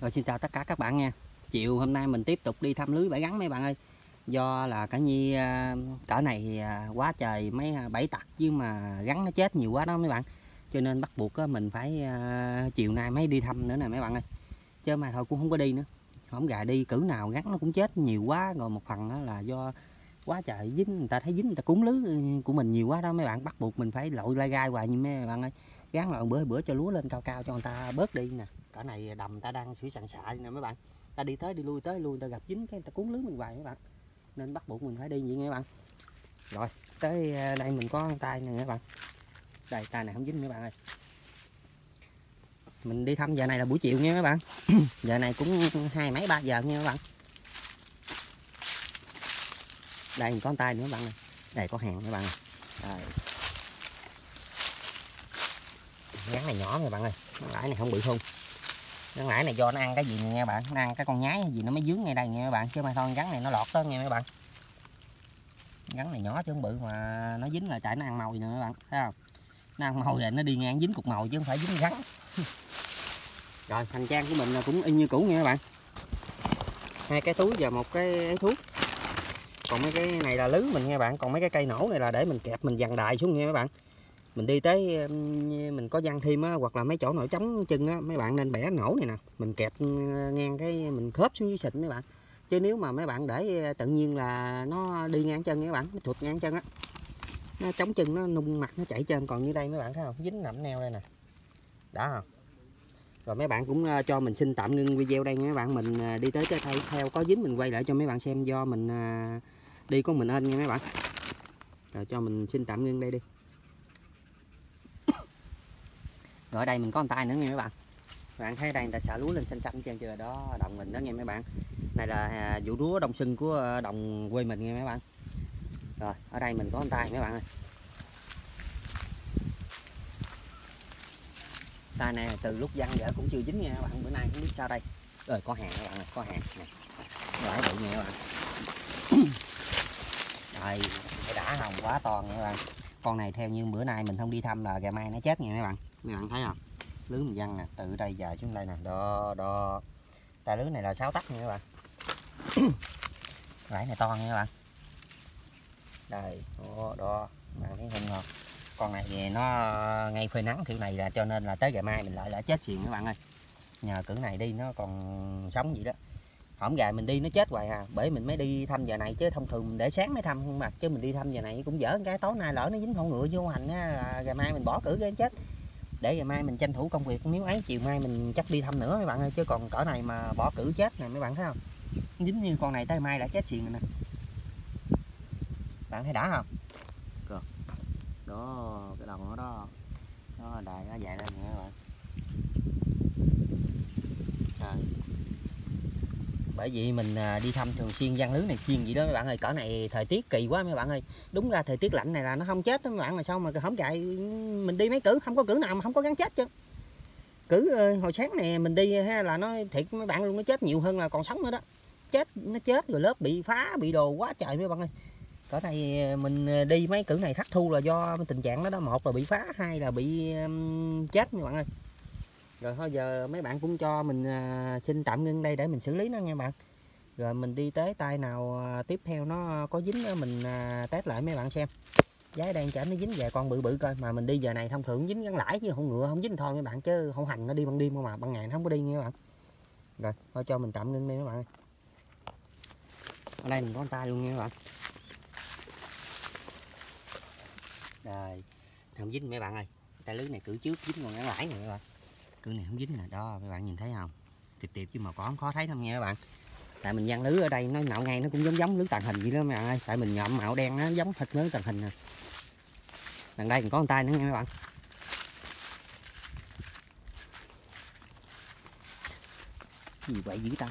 Rồi xin chào tất cả các bạn nha. Chiều hôm nay mình tiếp tục đi thăm lưới bãi gắn mấy bạn ơi. Do là cả nhi cỡ này quá trời mấy bẫy tặc chứ mà gắn nó chết nhiều quá đó mấy bạn. Cho nên bắt buộc mình phải chiều nay mới đi thăm nữa nè mấy bạn ơi. Chứ mà thôi cũng không có đi nữa. Không gà đi cử nào gắn nó cũng chết nhiều quá. Rồi một phần đó là do quá trời dính, người ta thấy dính người ta cúng lưới của mình nhiều quá đó mấy bạn. Bắt buộc mình phải lội lai gai hoài như mấy bạn ơi. Gắn lại bữa cho lúa lên cao cao cho người ta bớt đi nè. Cỡ này đầm ta đang sửa sàn xạ nè mấy bạn, ta đi tới lui ta gặp dính cái người ta cuốn lưới mình hoài mấy bạn, nên bắt buộc mình phải đi vậy nghe mấy bạn. Rồi tới đây mình có tay nè mấy bạn, đây tay này không dính mấy bạn ơi. Mình đi thăm giờ này là buổi chiều nha mấy bạn. Giờ này cũng 2 mấy 3 giờ nha mấy bạn. Đây mình có tay nữa mấy bạn ơi, đây có hàng mấy bạn ơi. Đây. Gắn này nhỏ mấy bạn ơi, lãi này không bự thun. Cái nãy này do nó ăn cái gì nè bạn, nó ăn cái con nhái gì nó mới dướng ngay đây nha mấy bạn, chứ mà thôi gắn này nó lọt đó nha mấy bạn. Gắn này nhỏ chứ không bự mà nó dính là chạy nó ăn mồi nè mấy bạn, thấy không? Nó ăn mồi rồi nó đi ngang dính cục mồi chứ không phải dính gắn. Rồi hành trang của mình là cũng y như cũ nha mấy bạn. 2 cái túi và 1 cái thuốc. Còn mấy cái này là lưới mình nha bạn, còn mấy cái cây nổ này là để mình kẹp mình dằn đài xuống nha mấy bạn. Mình đi tới mình có văng thêm á, hoặc là mấy chỗ nổi trống chân á mấy bạn nên bẻ nổ này nè, mình kẹp ngang cái mình khớp xuống dưới xịt mấy bạn. Chứ nếu mà mấy bạn để tự nhiên là nó đi ngang chân mấy bạn, nó thụt ngang chân á, nó chống chân nó nung mặt nó chạy trên. Còn như đây mấy bạn thấy không, dính nằm neo đây nè, đã không? Rồi mấy bạn cũng cho mình xin tạm ngưng video đây nha mấy bạn, mình đi tới theo có dính mình quay lại cho mấy bạn xem, do mình đi con mình ên nha mấy bạn. Rồi cho mình xin tạm ngưng đây đi. Rồi ở đây mình có tay nữa nha mấy bạn. Các bạn thấy đây người ta xả lúa lên xanh xanh trên chưa đó, đồng mình đó nha mấy bạn. Này là vụ lúa đông xuân của đồng quê mình nha mấy bạn. Rồi ở đây mình có tay mấy bạn ơi. Tay này từ lúc văng giờ cũng chưa dính nha các bạn, bữa nay không biết sao đây. Rồi có hàng các bạn ơi, có hàng nè. Lại bự nha các bạn. Rồi cái đã hồng quá to nha các bạn. Con này theo như bữa nay mình không đi thăm là ngày mai nó chết nha mấy bạn. Mấy bạn thấy không? Lưới mình văng nè, từ đây dài xuống đây nè, đo tay lưới này là 6 tấc nha các bạn. Rải này to nha các bạn. Đây, đo bạn thấy hung không? Con này thì nó ngay phơi nắng kiểu này là cho nên là tới ngày mai mình lại chết xiền các bạn ơi. Nhờ cử này đi nó còn sống vậy đó. Hổng gà mình đi nó chết hoài à, bởi mình mới đi thăm giờ này, chứ thông thường mình để sáng mới thăm không mà, chứ mình đi thăm giờ này cũng dở cái tối nay lỡ nó dính con ngựa vô hành á là ngày mai mình bỏ cử cái chết. Để ngày mai mình tranh thủ công việc, nếu ấy chiều mai mình chắc đi thăm nữa mấy bạn ơi, chứ còn cỡ này mà bỏ cử chết nè mấy bạn thấy không? Dính như con này tới mai đã chết xiền rồi nè. Bạn thấy đã không? Được. Đó, cái đầu nó đó. Nó đài nó dài lên nè các bạn. Rồi. Bởi vì mình đi thăm thường xuyên văng lưới này xuyên vậy đó mấy bạn ơi, cỡ này thời tiết kỳ quá mấy bạn ơi. Đúng ra thời tiết lạnh này là nó không chết đó mấy bạn, mà sao mà không chạy. Mình đi mấy cử không có cử nào mà không có gắn chết chứ. Cử hồi sáng này mình đi ha là nó thiệt mấy bạn luôn, nó chết nhiều hơn là còn sống nữa đó. Chết nó chết rồi lớp bị phá bị đồ quá trời mấy bạn ơi. Cỡ này mình đi mấy cử này thất thu là do tình trạng đó đó, một là bị phá, hai là bị chết mấy bạn ơi. Rồi thôi giờ mấy bạn cũng cho mình xin tạm ngưng đây để mình xử lý nó nha bạn. Rồi mình đi tới tay nào tiếp theo nó có dính đó, mình test lại mấy bạn xem. Giái đang chở nó dính về con bự bự coi, mà mình đi giờ này thông thường dính gắn lãi chứ không ngựa không dính thôi mấy bạn, chứ hậu hành nó đi ban đêm không mà ban ngày nó không có đi nha các bạn. Rồi thôi cho mình tạm ngưng đi các bạn ơi. Ở đây mình có tay luôn nha các bạn. Rồi không dính mấy bạn ơi, tay lưới này cử trước dính con gắn lãi này các bạn. Cử này không dính nè, đó mấy bạn nhìn thấy không? Tiệp tiệp chứ mà có khó thấy lắm nha các bạn. Tại mình văng lưới ở đây nó nạo ngay nó cũng giống lưới tàng hình vậy đó mấy bạn ơi, tại mình nhộm mạo đen nó giống thịt lưới tàng hình nè. Đằng đây còn có con tay nữa nha mấy bạn. Gì vậy dữ ta?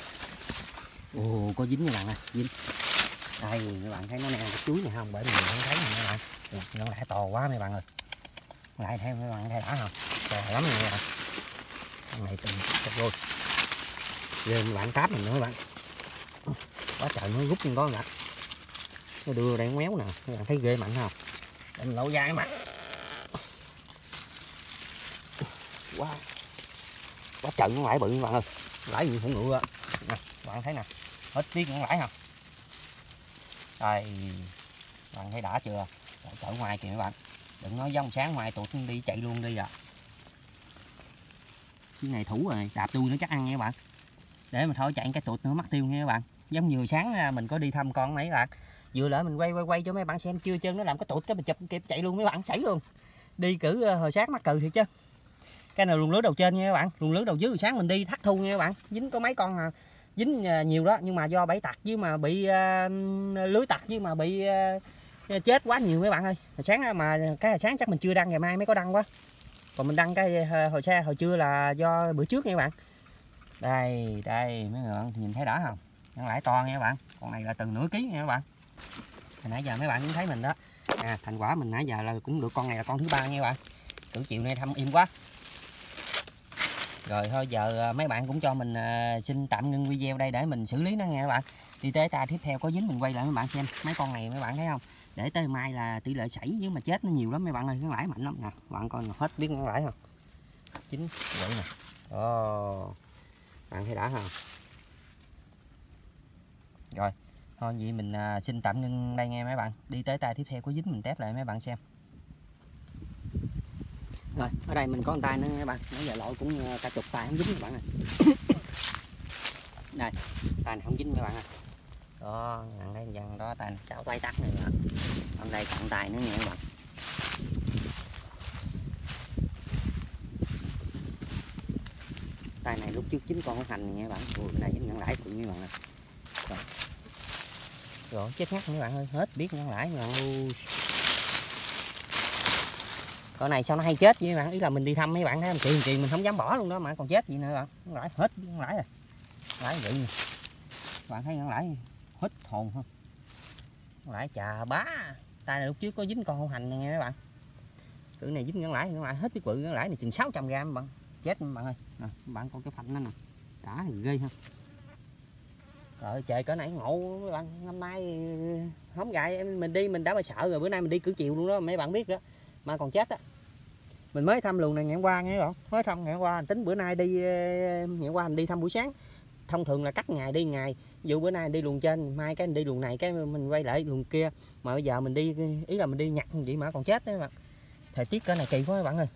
Ồ có dính nha bạn ơi, dính. Đây các bạn thấy nó ngang cái chuối này không? Bởi mình không thấy nè các bạn. Nó lại to quá mấy bạn ơi. Lại theo mấy bạn thấy đã không? To lắm nha các bạn. Con này tình rồi. Giờ bạn táp mình nữa các bạn. Quá trời nó rút lên có nè. Nó đưa đây méo nè, các bạn thấy ghê mạnh không? Để mình lỗ dai mà. Quá. Quá trận nó lại bự các bạn ơi. lãi gì cũng ngựa nè, bạn thấy nè, hết biết ngắn lãi không? Đây, bạn thấy đã chưa? Cỡ ngoài kìa mấy bạn, đừng nói giống sáng ngoài tụt đi chạy luôn đi à. Cái này thủ rồi, đạp đuôi nó chắc ăn nha các bạn. Để mà thôi chạy cái tụt nữa mất tiêu nha các bạn. Giống như sáng mình có đi thăm con mấy bạn, vừa lỡ mình quay cho mấy bạn xem chưa chân nó làm cái tụt cái mình chụp kịp chạy luôn mấy bạn, xảy luôn. Đi cử hồi sáng mắc cừ thiệt chứ. Cái nào luồn lưới đầu trên nha các bạn, luồn lưới đầu dưới hồi sáng mình đi thắt thu nha các bạn, dính có mấy con dính nhiều đó, nhưng mà do bẫy tặc với mà bị lưới tặc với mà bị chết quá nhiều mấy bạn ơi. Hồi sáng mà cái hồi sáng chắc mình chưa đăng, ngày mai mới có đăng quá. Còn mình đăng cái hồi trưa là do bữa trước nha các bạn. Đây đây mấy người nhìn thấy đã không, nó lãi to nha các bạn, con này là từ nửa ký nha các bạn. Hồi nãy giờ mấy bạn cũng thấy mình đó, thành quả mình nãy giờ là cũng được con này là con thứ 3 nha các bạn. Cử chiều nay thăm im quá. Rồi thôi giờ mấy bạn cũng cho mình xin tạm ngưng video đây để mình xử lý nó nha các bạn. Đi tới ta tiếp theo có dính mình quay lại mấy bạn xem. Mấy con này mấy bạn thấy không, để tới mai là tỷ lệ sảy với mà chết nó nhiều lắm mấy bạn ơi, nó lãi mạnh lắm nè. Bạn coi hết biết nó lãi không, chín vậy nè. Bạn thấy đã không? Rồi thôi vậy mình xin tạm ngưng đây nghe mấy bạn. Đi tới tay tiếp theo có dính mình test lại mấy bạn xem. Rồi ở đây mình có một tay nữa nha các bạn, nãy giờ lội cũng cả chục tay không dính các bạn ơi. Đây tay này không dính các bạn ơi. Đó gần đây dần đó tay 6 tay tắt này các bạn. Ở đây còn tay nữa nha các bạn. Tay này lúc trước chín con hành nha các bạn. Ui, này dính ngắn lãi cùng các bạn ơi. Rồi chết ngắt các bạn ơi, hết biết ngắn lãi các bạn ơi. Con này sao nó hay chết vậy bạn, ý là mình đi thăm mấy bạn thấy không, chuyện mình không dám bỏ luôn đó mà còn chết gì nữa bạn. Ngắn lãi hết ngắn lãi rồi, lãi vậy nè. Bạn thấy ngắn lãi hết hồn không, ngắn lãi chà bá. Tay này lúc trước có dính con hậu hành này nghe các bạn. Cử này dính ngắn lãi hết biết bự, ngắn lãi này chừng 600 g bạn. Chết bạn ơi nè, bạn coi cái phanh nó nè, đã thì ghê ha. Trời trời cỡ này ngộ mấy bạn, năm nay không gài mình đi mình đã bị sợ rồi, bữa nay mình đi cử chiều luôn đó mấy bạn biết đó mà còn chết á. Mình mới thăm luồng này ngày hôm qua nghe không, mới thăm ngày hôm qua, tính bữa nay đi ngày hôm qua mình đi thăm buổi sáng. Thông thường là cắt ngày đi ngày, ví dụ bữa nay đi luồng trên, mai cái mình đi luồng này cái mình quay lại luồng kia, mà bây giờ mình đi ý là mình đi nhặt vậy mà còn chết đấy bạn. Thời tiết cỡ này kỳ quá các bạn ơi.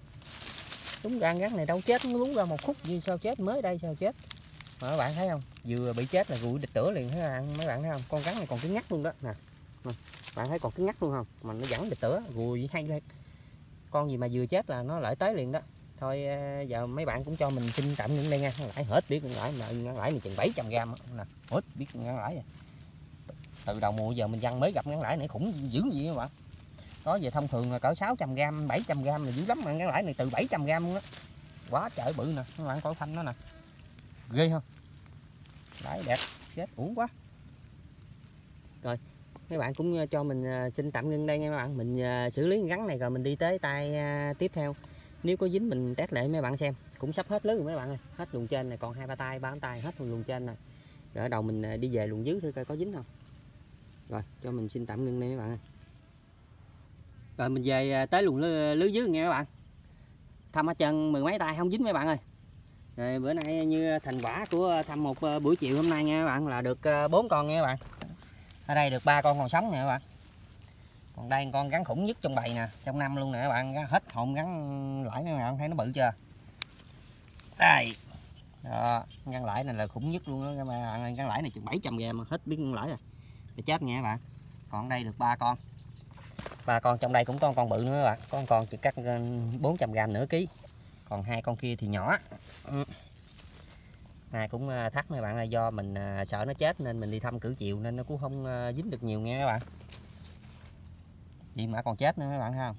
Đúng gan gắn này đâu chết, nó lún ra một khúc gì sao chết, mới đây sao chết. Mà các bạn thấy không, vừa bị chết là gùi địch tửa liền thấy không? Mấy bạn thấy không, con rắn này còn cứng ngắt luôn đó nè. Bạn thấy còn cứng ngắt luôn không, mà nó vẫn địch tửa gùi hay lên. Con gì mà vừa chết là nó lại tới liền đó. Thôi giờ mấy bạn cũng cho mình xin tạm ngưng đây nha. Lãi hết biết con lãi, mà lãi này chừng 700 g nè, hết biết con lãi rồi. Từ đầu mùa giờ mình dân mới gặp ngắn lãi này khủng dữ gì các bạn. Đó về thông thường là cỡ 600 g 700 g là dữ lắm, mà ngắn lãi này từ 700 g luôn đó. Quá trời bự nè, các bạn coi phanh nó nè, ghê không, lãi đẹp chết uổng quá. Rồi mấy bạn cũng cho mình xin tạm ngưng đây nha mấy bạn, mình xử lý gắn này rồi mình đi tới tay tiếp theo. Nếu có dính mình test lại mấy bạn xem. Cũng sắp hết lưới rồi mấy bạn ơi, hết luồng trên này còn 2-3 tay 3 tay hết luồng trên này. Rồi ở đầu mình đi về luồng dưới thử coi có dính không. Rồi cho mình xin tạm ngưng đây mấy bạn ơi. Rồi mình về tới luồng lưới dưới nghe mấy bạn. Thăm hết trơn mười mấy tay không dính mấy bạn ơi. Rồi bữa nay như thành quả của thăm một buổi chiều hôm nay nha các bạn là được 4 con nha các bạn. Ở đây được 3 con còn sống nè các bạn. Còn đây con rắn khủng nhất trong bầy nè, trong năm luôn nè các bạn, hết hồn rắn lãi mấy bạn thấy nó bự chưa. Đây. Đó, rắn lãi này là khủng nhất luôn đó các bạn, rắn lãi này chừng 700 g mà hết biết rắn lãi rồi. Để chết nha các bạn. Còn đây được 3 con. 3 con trong đây cũng có con bự nữa các bạn, con chỉ cắt 400 g nửa ký. Còn 2 con kia thì nhỏ. Này cũng thắc mấy bạn là do mình sợ nó chết nên mình đi thăm cử chiều nên nó cũng không dính được nhiều nha các bạn. Vậy mà còn chết nữa mấy bạn thấy không.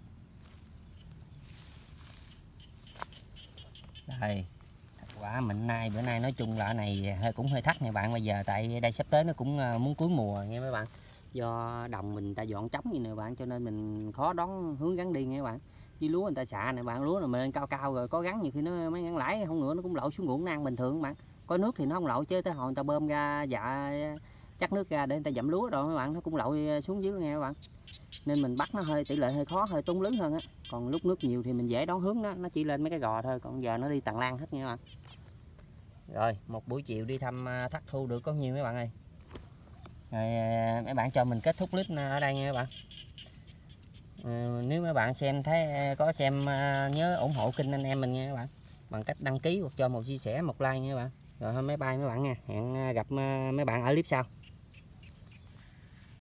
Đây quả mình nay bữa nay nói chung là này cũng hơi thắc nha bạn. Bây giờ tại đây sắp tới nó cũng muốn cuối mùa nha mấy bạn, do đồng mình ta dọn trống như nè bạn, cho nên mình khó đón hướng gắn đi nha các bạn. Với lúa người ta xạ này bạn, lúa là mình lên cao cao rồi có gắn nhiều khi nó mấy ngắn lãi không ngựa nó cũng lội xuống ruộng nó ăn bình thường bạn. Có nước thì nó không lội, chứ tới hồi người ta bơm ra dạ chắc nước ra để người ta dặm lúa rồi các bạn, nó cũng lội xuống dưới nghe các bạn. Nên mình bắt nó hơi tỷ lệ hơi khó, hơi tốn lớn hơn á. Còn lúc nước nhiều thì mình dễ đón hướng nó chỉ lên mấy cái gò thôi, còn giờ nó đi tàn lan hết nha các bạn. Rồi một buổi chiều đi thăm thất thu được có nhiêu mấy bạn ơi. Rồi mấy bạn cho mình kết thúc clip ở đây nha mấy bạn. Nếu mấy bạn xem thấy có xem nhớ ủng hộ kênh anh em mình nha các bạn, bằng cách đăng ký hoặc cho một chia sẻ, một like nha các bạn. Rồi thôi mấy bye mấy bạn nha, hẹn gặp mấy bạn ở clip sau.